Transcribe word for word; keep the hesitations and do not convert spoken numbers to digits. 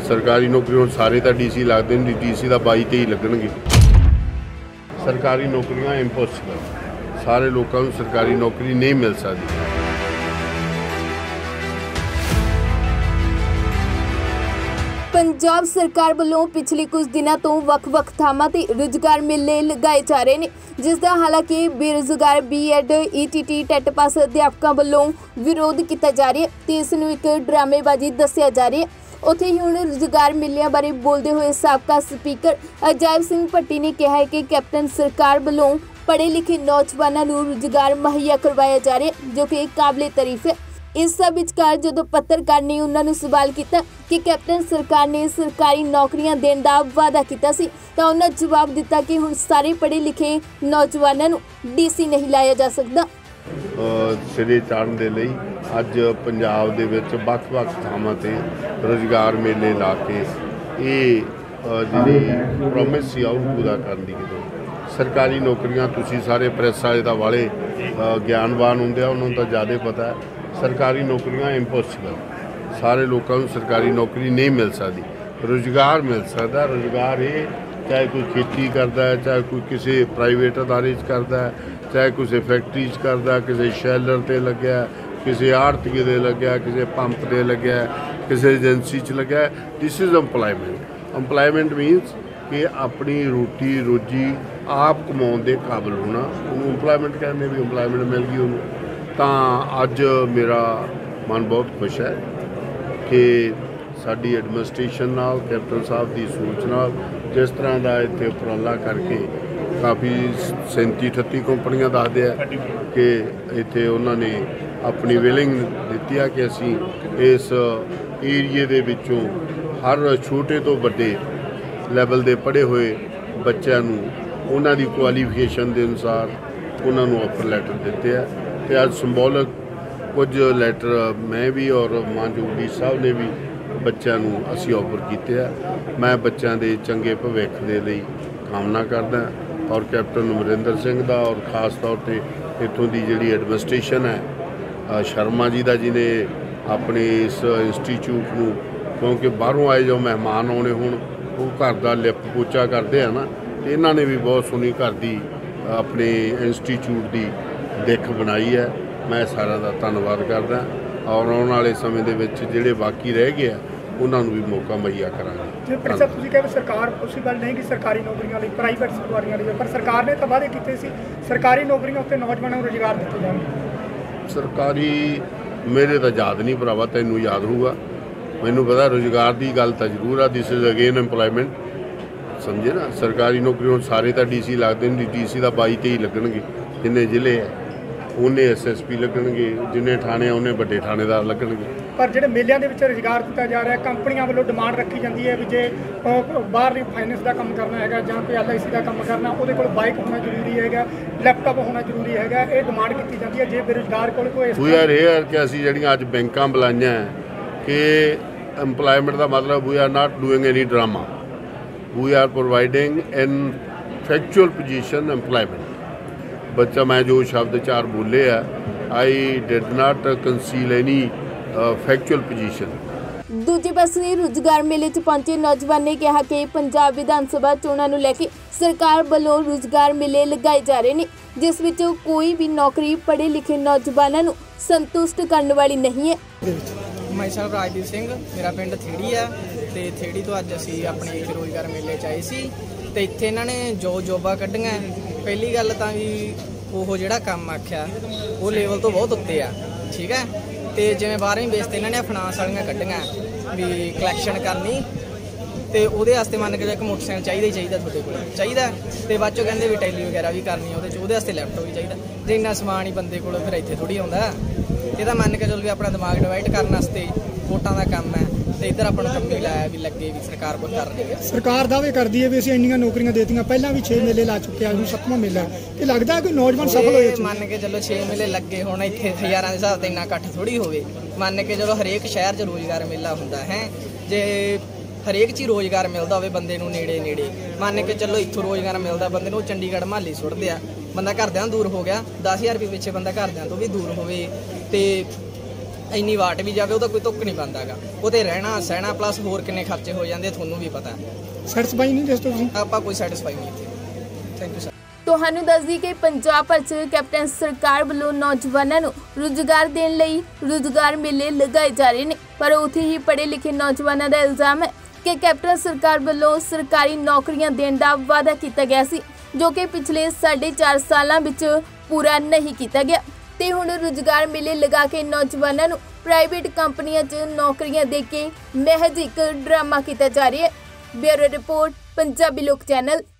सरकारी नौकरी हुण सारे तो डी सी लगते हैं, डी सी का बाई तेई लगणगे। सरकारी नौकरियां इंपॉसिबल, सारे लोगों को सरकारी नौकरी नहीं मिल सकती। पंजाब सरकार वालों पिछले कुछ दिनों तो वख-वख थावां ते रोजगार मेले लगाए जा रहे हैं, जिसका हालांकि बेरोजगार B Ed E T T TET pass अध्यापकों वालों विरोध किया जा रहा है तो इस नूं एक ड्रामेबाजी दस्सिया जा रही है। उत्थे ही हुण रोजगार मेलिਆਂ बारे बोलते हुए साबका स्पीकर अजायब सिंह भट्टी ने कहा है कि कैप्टन सरकार वालों पढ़े लिखे नौजवानों नूं रोजगार मुहैया करवाया जा रहा है, जो कि काबिले तारीफ है। इस सब विचकार जो पत्रकार ने उन्होंने सवाल किया कि कैप्टन सरकार ने सरकारी नौकरियां देने का वादा किया सी, तो उन्होंने जवाब दिता कि हुण सारे पढ़े लिखे नौजवानों नूं डी सी नहीं लाया जा सकता। सिरे चाढ़न दे लई अज पंजाब दे विच वख-वख थावां ते रोजगार मेले ला के ये जिहड़ी प्रोमिस सी ओह पूरा करन दी किते सरकारी नौकरियां तुसीं सारे प्रैस वाले तां वाले ज्ञानवान हुंदे आ, उन्हां नूं तां ज़्यादा पता है। सरकारी नौकरियां इंपॉसिबल, सारे लोगों को सरकारी नौकरी नहीं मिल सकती। रोजगार मिल सकता, रोजगार ये चाहे कोई खेती करता है, चाहे कोई किसी प्राइवेट अदारे करता है, चाहे किसी फैक्ट्री करता है, किसी शैलर से लग्या, किसी आड़तीए दे लग्या, किसी पंप से लग्या, किसी एजेंसी च लग्या। This is अंपलायमेंट। अंपलायमेंट मीनस कि अपनी रोटी रोजी आप कमाने के काबिल होना, उन्होंने अंपलायमेंट कहने भी अंपलायमेंट मिल गई उन्होंने। तो अज मेरा मन बहुत खुश है कि साडी एडमिनिस्ट्रेशन नाल कैप्टन साहब की सोच नाल जिस तरह का इत्थे उपराला करके काफ़ी सैंती अठत्ती कंपनियां दसदे है कि इत्थे उन्होंने अपनी विलिंग दी है कि असी इस एरिए दे विचों हर छोटे तो बड़े लैवल के पढ़े हुए बच्चों उन्हों की क्वालिफिकेशन के अनुसार उन्होंने ऑफर लैटर दिते है। तो अज संबोलिक कुछ लैटर मैं भी और मानयोग डी साहब ने भी बच्चों को असी ऑफर किए है। मैं बच्चों के चंगे भविख के लिए कामना करदा और कैप्टन अमरिंदर सिंह का और खास तौर पर इतों की जी एडमिनिस्ट्रेशन है शर्मा जी का, जिन्हें अपने इस इंस्टीट्यूट को क्योंकि बाहरों आए जो मेहमान आने होण वो घर का लिप पोचा करते हैं ना, तो इन्होंने भी बहुत सोहनी घर की अपने इंस्टीट्यूट की दिख बनाई है। मैं सारा का धन्यवाद करदा और आने वाले समय दे विच जिहड़े बाकी रह गए उन्होंने भी मौका मुहैया करांगे। जिवें भट्टी साहब तुसीं कहा सरकार पॉसीबल नहीं कि सरकारी नौकरियां लई प्राइवेट सवारियां लई, पर सरकार ने तो वादे कीते सी सरकारी नौकरियां उत्ते नौजवानों को रोजगार दिते जाणगे। सरकारी मेरे तो याद नहीं भरावा, तैनूं याद होगा, मैनूं पता रोजगार की गल तो जरूर आ। दिस इज़ अगेन एम्पलॉयमेंट, समझे ना। सरकारी नौकरी हुण सारे तो डी सी लगते हैं, डी सी का बाई तेई लगणगे, जिन्ने जिले है उन्हें एस एस पी लगणगे, जिन्ने थाने उन्हें वड्डे थानेदार लगणगे। पर जिहड़े मेलिਆਂ ਦੇ ਵਿੱਚ रोजगार दिता जा रहा है, कंपनियां वालों डिमांड रखी जाती है भी जे बाहरली फाइनेंस का काम करना है ਜਾਂ कोई एल आई सी का काम करना ਉਹਦੇ ਕੋਲ बाइक होना जरूरी है, लैपटॉप होना जरूरी है, ये डिमांड की जाती है। जे बेरोजगार कोल कोई वी आर हेयर कि असीं ਜਿਹੜੀਆਂ ਅੱਜ ਬੈਂਕਾਂ ਬੁਲਾਈਆਂ कि एम्पलॉयमेंट का मतलब we are not doing any drama, we are providing an factual position employment. बच्चा मैं जो शब्द चार बोले है, I did not conceal any factual position. दूजे पासे रोजगार मेले च पहुंचे नौजवान ने कहा कि पंजाब विधान सभा चोणां नूं लैके सरकार वालों रोजगार मेले लगाए जा रहे हैं, जिस विच कोई भी नौकरी पढ़े लिखे नौजवानों नूं संतुष्ट करने वाली नहीं है। मैं सर राजदीप सिंह, मेरा पिंड थेड़ी है तो थेड़ी तो अज असी अपने एक रोजगार मेले च आए सी तो इत्थे इन्हां ने जो जॉबां कढियां। पहली गल तां भी वो जिहड़ा काम आख्या वो लेवल तो बहुत उत्ते आ, ठीक है। तो जिवें बारहवीं बेस ते इन्हां ने फाइनांस वालियां कढियां भी कलैक्शन करनी, तो वो मन के एक मोटरसाइकिल चाहिए ही चाहिए थोड़े को चाहिए, तो बाद चो कहते भी टैली वगैरह भी करनी वो लैपटॉप भी चाहिए। जो इन्ना समान ही बंदे को फिर इतने थोड़ी आता, ये मन के चलो भी अपना दिमाग डिवाइड करने वोटां का काम है, तो इधर अपन कमी लाया भी लगे भी सरकार को कर रही है। सरकार दावे करती है भी असीं इंनियां नौकरियां देतियां, पहला भी छे मेले ला चुके हैं, सत्तवां मेला कि लगता है कि नौजवान सफल होए। मन के चलो छे मेले लगे होण, इत्थे हज़ारां दे हिसाब ते इन्ना इकट्ठ थोड़ी होवे। मन के चलो हरेक शहर च रोजगार मेला हुंदा है, जे हरेक चीज़ रोजगार मिलता हो बंदे नूं नेड़े नेड़े। मन के चलो इत्थों रोजगार मिलता बंदे नूं चंडीगढ़ महाली सुट्टदे आ, बंदा घरदियां दूर हो गया, दस हज़ार रुपये पिछे बंदा घरदियां तो भी दूर होवे, ते ਇੰਨੀ ਵਾਟ ਵੀ ਜਾਵੇ ਉਹਦਾ ਕੋਈ ਤੁੱਕ ਨਹੀਂ ਬਣਦਾ ਗਾ। ਉਹ 'ਤੇ ਰਹਿਣਾ ਸਹਿਣਾ ਪਲੱਸ ਹੋਰ ਕਿੰਨੇ ਖਰਚੇ ਹੋ ਜਾਂਦੇ ਤੁਹਾਨੂੰ ਵੀ ਪਤਾ ਹੈ। ਸੈਟੀਸਫਾਈ ਨਹੀਂ ਦੱਸੋ ਤੁਸੀਂ? ਆਪਾਂ ਕੋਈ ਸੈਟੀਸਫਾਈ ਨਹੀਂ ਇੱਥੇ। Thank you sir. ਤੁਹਾਨੂੰ ਦੱਸਦੀ ਕਿ ਪੰਜਾਬ ਭਰ 'ਚ ਕੈਪਟਨ ਸਰਕਾਰ ਵੱਲੋਂ ਨੌਜਵਾਨਾਂ ਨੂੰ ਰੁਜ਼ਗਾਰ ਦੇਣ ਲਈ ਰੁਜ਼ਗਾਰ ਮੇਲੇ ਲਗਾਏ ਜਾ ਰਹੇ ਨੇ, ਪਰ ਉੱਥੇ ਹੀ ਪੜ੍ਹੇ ਲਿਖੇ ਨੌਜਵਾਨਾਂ ਦਾ ਇਲਜ਼ਾਮ ਹੈ ਕਿ ਕੈਪਟਨ ਸਰਕਾਰ ਵੱਲੋਂ ਸਰਕਾਰੀ ਨੌਕਰੀਆਂ ਦੇਣ ਦਾ ਵਾਅਦਾ ਕੀਤਾ ਗਿਆ ਸੀ, ਜੋ ਕਿ ਪਿਛਲੇ ਸਾਢੇ ਚਾਰ ਸਾਲਾਂ ਵਿੱਚ ਪੂਰਾ ਨਹੀਂ ਕੀਤਾ ਗਿਆ ਤੇ ਹੁਣ ਰੁਜ਼ਗਾਰ ਮੇਲੇ ਲਗਾ ਕੇ ਨੌਜਵਾਨਾਂ ਨੂੰ ਪ੍ਰਾਈਵੇਟ ਕੰਪਨੀਆਂ 'ਚ ਨੌਕਰੀਆਂ ਦੇ ਕੇ ਮਹਿਜ਼ ਇੱਕ ਡਰਾਮਾ ਕੀਤਾ ਜਾ ਰਿਹਾ ਹੈ। ਬਿਊਰੋ ਰਿਪੋਰਟ, ਪੰਜਾਬੀ ਲੋਕ ਚੈਨਲ।